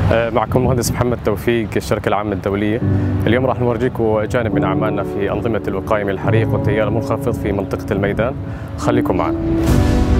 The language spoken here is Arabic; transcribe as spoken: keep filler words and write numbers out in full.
معكم المهندس محمد توفيق، الشركة العامة الدولية. اليوم راح نورجيكم جانب من أعمالنا في أنظمة الوقاية من الحريق والتيار المنخفض في منطقة الميدان. خليكم معنا.